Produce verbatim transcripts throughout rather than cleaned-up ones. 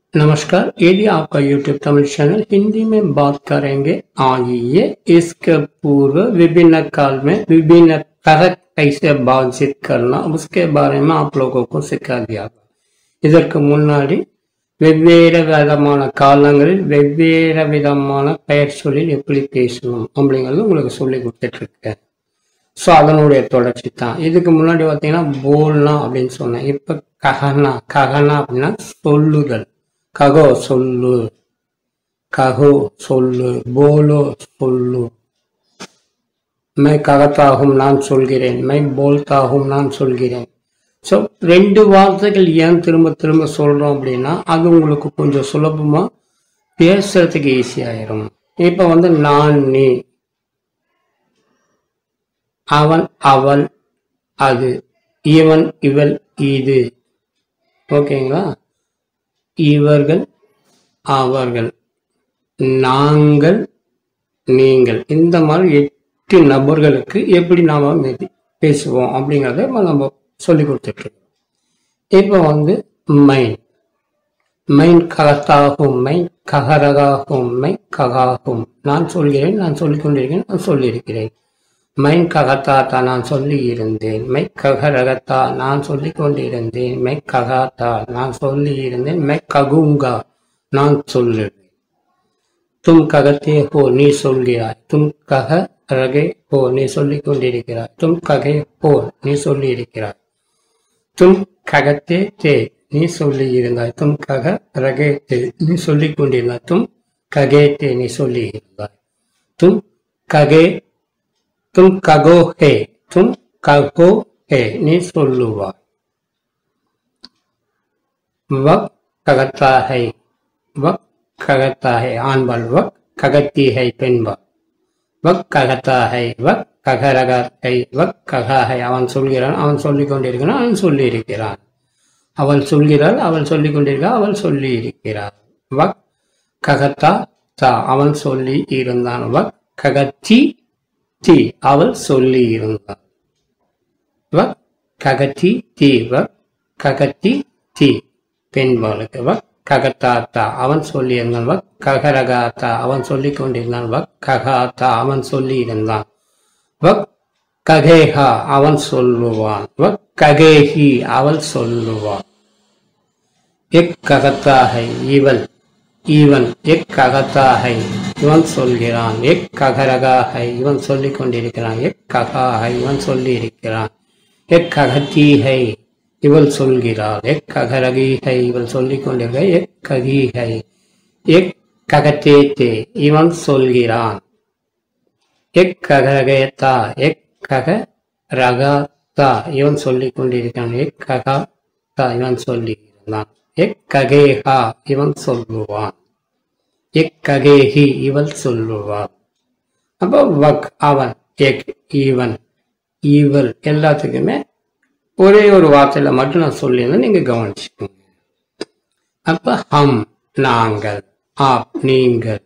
नमस्कार, यदि आपका यूट्यूब तमिल चैनल हिंदी में बात करेंगे। आइए इसके पूर्व विभिन्न काल में विभिन्न तरह कैसे बातचीत करना उसके बारे में आप लोगों को सिखा दिया। இதற்கு முன்னாடி வெவ்வேறு விதமான காலங்களில் வெவ்வேறு விதமான பெயர் சொல்லில் எப்படி பேசணும் அப்படிங்கிறது உங்களுக்கு சொல்லி கொடுத்துட்டு இருக்கேன். ஸோ அதனுடைய தொடர்ச்சி தான். இதுக்கு முன்னாடி பார்த்தீங்கன்னா போல்னா அப்படின்னு சொன்னேன். இப்போ கஹனா கஹனா அப்படின்னா சொல்லுதல். ககோ சொல்லு, ககோ சொல்லு, போலோ சொல்லு. மை ககத்தாகும் நான் சொல்கிறேன், மை போல்தாகும் நான் சொல்கிறேன். ஸோ ரெண்டு வார்த்தைகள் ஏன் திரும்ப திரும்ப சொல்றோம் அப்படின்னா அது உங்களுக்கு கொஞ்சம் சுலபமா பேசுறதுக்கு ஈஸியாயிரும். இப்ப வந்து நான், நீ, அவன், அவள், அது, இவன், இவள், இது. ஓகேங்களா? இவர்கள், அவர்கள், நாங்கள், நீங்கள், இந்த மாதிரி எட்டு நபர்களுக்கு எப்படி நாம பேசுவோம் அப்படிங்கிறத நம்ம சொல்லி கொடுத்துட்டு இருக்கோம். இப்போ வந்து மைன் மைன் ககத்தாகும், மை ககரகாகும், மை ககாகும். நான் சொல்கிறேன், நான் சொல்லிக் கொண்டிருக்கேன், நான் சொல்லியிருக்கிறேன். மைன் ககத்தாத்தா நான் சொல்லி இருந்தேன், மை ககரகத்தா நான் சொல்லி கொண்டிருந்தேன், மை ககாத்தா நான் சொல்லி இருந்தேன், மை ககுங்கா நான் சொல்லுவேன். தும் ககத்தே ஹோ நீ சொல்கிறாய், தும் கக ரகே ஹோ நீ சொல்லிக் கொண்டிருக்கிறாய், தும் ககே ஹோ நீ சொல்லி இருக்கிறாய். தும் ககத்தே தே நீ சொல்லி இருந்தாய், தும் கக ரகே தே நீ சொல்லிக் கொண்டிருந்தாய், தும் ககே தே நீ சொல்லி இருந்தாய். தும் ககே தும் ககோ ஹே தும் ககோ ஹே நீ சொல்லுவாய். வக் ககத்தா ஹை, வக் ககத்தா ஹை ஆண்பால், வக் ககத்தி ஹை பெண்பால். வக் ககத்தா ஹை, வக் ககரக ஹை, வக் ககா ஹை. அவன் சொல்கிறான், அவன் சொல்லிக் கொண்டிருக்கிறான், அவன் சொல்லி இருக்கிறான். அவள் சொல்கிறாள், அவள் சொல்லிக் கொண்டிருக்கிறாள், அவள் சொல்லி இருக்கிறாள். வக் ககத்தா தா அவன் சொல்லி இருந்தான். வக் ககத்தி தி அவள் சொல்லி இருந்தாள். வக் ககத்தி தி, வக் ககத்தி தி பெண்பாளுக்கு. வக் ககத்தாத்தா அவன் சொல்லி இருந்தான். வக் ககரகாத்தா அவன் சொல்லிக் கொண்டிருந்தான். வக் ககாத்தா அவன் சொல்லி இருந்தான். வக் ககேஹா அவன் சொல்லுவான். வக் ககேஹி அவள் சொல்லுவான். எக் ககத்தாகை இவள், இவன். எக் ககத்தாகை இவன் சொல்கிறான். எக் ககரகாகை இவன் சொல்லிக் கொண்டிருக்கிறான். எக் ககாகை இவன் சொல்லி இருக்கிறான். எக் ககத்தீகை இவள் சொல்கிறாள். எக் ககரகீகை இவள் சொல்லிக் கொண்டிருக்கிறாள். எக் ககீகை. எக் ககத்தேத்தே இவன் சொல்கிறான். எக் ககரகேத்தா எக் கக ரகத்தா இவன் சொல்லிக் கொண்டிருக்கிறான். எக் ககத்தா இவன் சொல்லி இருந்தான். எக் ககேஹா இவன் சொல்லுவான். எக் ககேஹி இவள் சொல்லுவாள். அப்போ வக் அவன், எக் இவன், இவள் எல்லாத்துக்குமே ஒரே ஒரு வார்த்தையில மட்டும் நான் சொல்லியிருந்தேன், நீங்க கவனிச்சுக்கோங்க. அப்ப ஹம் நாங்கள், ஆப் நீங்கள்,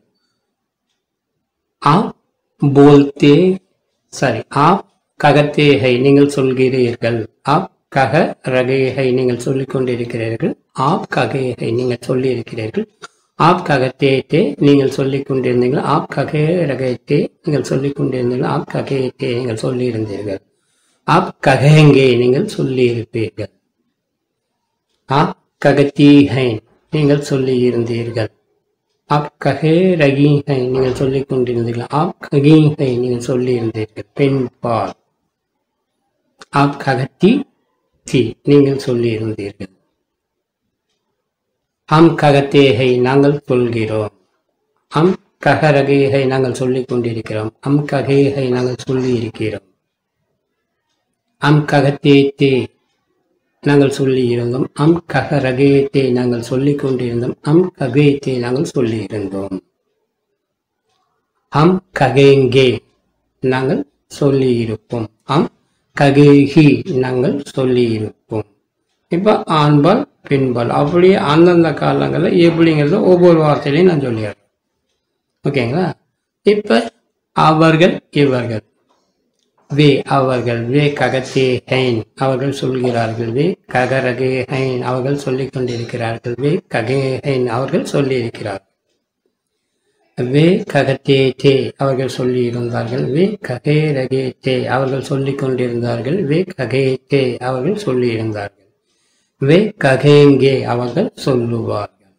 ஆப் போல்தே சரி ஆப் ககத்தேகை நீங்கள் சொல்கிறீர்கள், ஆப் கக ரகேகை நீங்கள் சொல்லிக் கொண்டிருக்கிறீர்கள், ஆப் ககேகை நீங்கள் சொல்லி இருக்கிறீர்கள், ஆப் ககத்தேத்தே நீங்கள் சொல்லிக் கொண்டிருந்தீர்கள், ஆப் ககே ரகேத்தே நீங்கள் சொல்லிக் கொண்டிருந்தீர்கள், ஆப் ககேத்தே நீங்கள் சொல்லி இருந்தீர்கள், ஆப் ககேங்கே நீங்கள் சொல்லி இருப்பீர்கள், ஆப் ககத்தீகை நீங்கள் சொல்லி இருந்தீர்கள், ஆப் ககே ரகீகை நீங்கள் சொல்லிக் கொண்டிருந்தீர்கள், ஆப் ககீகை நீங்கள் சொல்லி இருந்தீர்கள் பெண்பால். ஆப் ககத்தி தி நீங்கள் சொல்லி இருந்தீர்கள். ஹம் ககத்தேகை நாங்கள் சொல்கிறோம். ஹம் ககரகேகை நாங்கள் சொல்லிக் கொண்டிருக்கிறோம். ஹம் ககேகை நாங்கள் சொல்லி இருக்கிறோம். ஹம் ககத்தேத்தே நாங்கள் சொல்லி இருந்தோம். அம் ககரகேத்தே நாங்கள் சொல்லிக் கொண்டிருந்தோம். அம் ககேத்தே நாங்கள் சொல்லி இருந்தோம். ஹம் ககேங்கே நாங்கள் சொல்லி இருப்போம். அம் ககேஹி நாங்கள் சொல்லி இருப்போம். இப்ப ஆண்பால் பெண்பால் அப்படியே அந்தந்த காலங்களில் எப்படிங்கிறத ஒவ்வொரு வார்த்தையிலையும் நான் சொல்லிடுறேன். ஓகேங்களா? இப்ப அவர்கள், இவர்கள், வே அவர்கள், வே ககத்தே ஹைன் அவர்கள் சொல்கிறார்கள், வே ககரகே ஹைன் அவர்கள் சொல்லிக் கொண்டிருக்கிறார்கள், வே ககே ஹைன் அவர்கள் சொல்லி இருக்கிறார்கள், வே ககத்தே தே அவர்கள் சொல்லி இருந்தார்கள், வே ககே ரகே தே அவர்கள் சொல்லிக் கொண்டிருந்தார்கள், வே ககே தே அவர்கள் சொல்லி இருந்தார்கள், வே ககேங்கே அவர்கள் சொல்லுவார்கள்.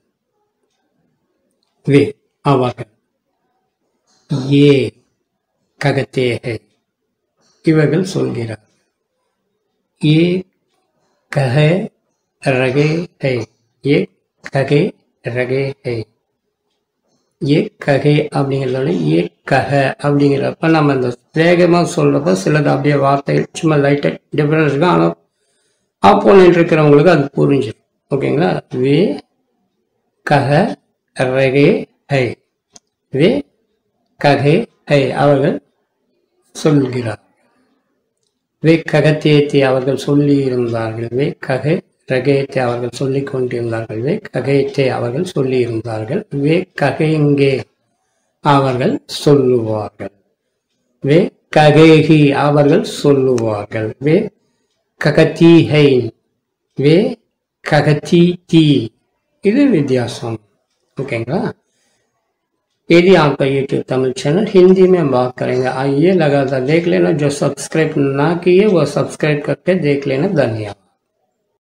வே அவர்கள், ஏ ககத்தே ஹை இவர்கள் சொல்கிறார், ஏ கஹ ரகே ஹை ஏ ககே ரகே ஹை. ஏ ககே அப்படிங்கிறதால ஏ கஹ அப்படிங்கிறப்ப நம்ம இந்த வேகமாக சொல்றப்ப சிலது அப்படியே வார்த்தைகள் சும்மா லைட்டாக டிஃபரன்ஸ் இருக்கும். ஆனால் ஆப்போனன்ட் இருக்கிறவங்களுக்கு அது புரிஞ்சிடும். ஓகேங்களா? வே கஹ ரகே ஹை, வே ககே ஹை அவர்கள் சொல்கிறார், வே ககத்தேத்தி அவர்கள் சொல்லி இருந்தார்கள், வே ககே ரகேத்தே அவர்கள் சொல்லிக் கொண்டிருந்தார்கள், வே ககேத்தே அவர்கள் சொல்லி இருந்தார்கள், வே ககேங்கே அவர்கள் சொல்லுவார்கள், வே ககேஹி அவர்கள் சொல்லுவார்கள், வே ககத்தி ஹை, வே ககத்தி தி. இது வித்தியாசம். ஓகேங்களா? यदि आपका यूट्यूब तमिल चैनल हिंदी में बात करेंगे, आइए लगातार देख लेना. जो सब्सक्राइब ना किए वो सब्सक्राइब करके देख लेना. धन्यवाद.